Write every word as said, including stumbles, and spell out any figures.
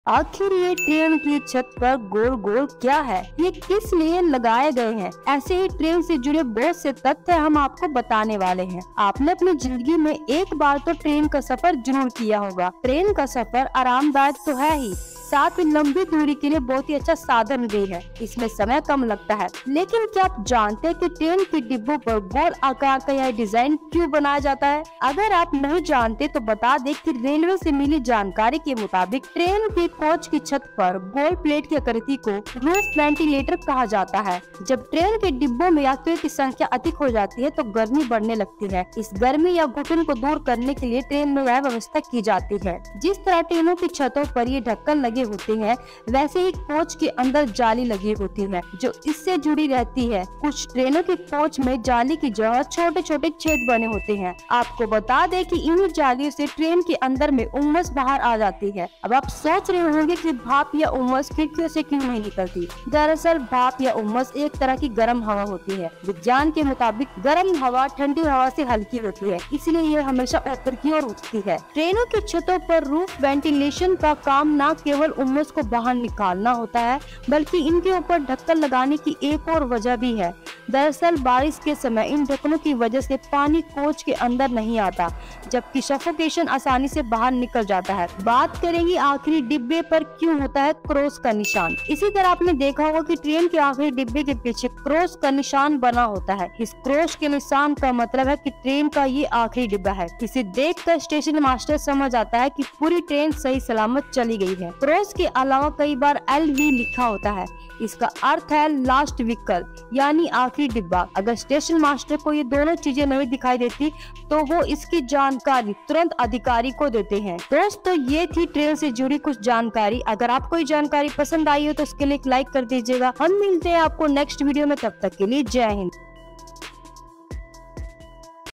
आखिर ये ट्रेन की छत पर गोल गोल क्या है, ये किस लिए लगाए गए हैं? ऐसे ही ट्रेन से जुड़े बहुत से तथ्य हम आपको बताने वाले हैं। आपने अपनी जिंदगी में एक बार तो ट्रेन का सफर जरूर किया होगा। ट्रेन का सफर आरामदायक तो है ही, साथ ही लंबी दूरी के लिए बहुत ही अच्छा साधन भी है। इसमें समय कम लगता है। लेकिन क्या आप जानते हैं कि ट्रेन के डिब्बों पर गोल आकार का यह डिजाइन क्यों बनाया जाता है? अगर आप नहीं जानते तो बता दें कि रेलवे से मिली जानकारी के मुताबिक ट्रेन के कोच की छत पर गोल प्लेट की आकृति को रूफ वेंटिलेटर कहा जाता है। जब ट्रेन के डिब्बों में यात्रियों की संख्या अधिक हो जाती है तो गर्मी बढ़ने लगती है। इस गर्मी या घुटन को दूर करने के लिए ट्रेन में वह व्यवस्था की जाती है। जिस तरह ट्रेनों की छतों पर ये ढक्कन लगे होते हैं, वैसे ही कोच के अंदर जाली लगी होती है जो इससे जुड़ी रहती है। कुछ ट्रेनों के कोच में जाली की जगह छोटे छोटे छेद बने होते हैं। आपको बता दें कि इन जालियों से ट्रेन के अंदर में उमस बाहर आ जाती है। अब आप सोच रहे होंगे कि भाप या उमस खिड़कियों से क्यों नहीं निकलती? दरअसल भाप या उमस एक तरह की गर्म हवा होती है। विज्ञान के मुताबिक गर्म हवा ठंडी हवा से हल्की होती है, इसलिए यह हमेशा ऊपर की ओर उठती है। ट्रेनों की छतों पर रूफ वेंटिलेशन का काम न केवल उमस को बाहर निकालना होता है, बल्कि इनके ऊपर ढक्कन लगाने की एक और वजह भी है। दरअसल बारिश के समय इन ढक्कनों की वजह से पानी कोच के अंदर नहीं आता, जबकि सफोकेशन आसानी से बाहर निकल जाता है। बात करेंगे आखिरी डिब्बे पर क्यों होता है क्रॉस का निशान। इसी तरह आपने देखा होगा कि ट्रेन के आखिरी डिब्बे के पीछे क्रॉस का निशान बना होता है। इस क्रॉस के निशान का मतलब है कि ट्रेन का ये आखिरी डिब्बा है। इसे देखकर स्टेशन मास्टर समझ आता है कि पूरी ट्रेन सही सलामत चली गई है। क्रॉस के अलावा कई बार एल भी लिखा होता है। इसका अर्थ है लास्ट व्हीकल, यानी आखिरी डिब्बा। अगर स्टेशन मास्टर को ये दोनों चीजें नहीं दिखाई देती तो वो इसकी जानकारी तुरंत अधिकारी को देते हैं। दोस्तों, ये थी ट्रेन से जुड़ी कुछ जानकारी। अगर आपको ये जानकारी पसंद आई हो तो उसके लिए एक लाइक कर दीजिएगा। हम मिलते हैं आपको नेक्स्ट वीडियो में, तब तक के लिए जय हिंद।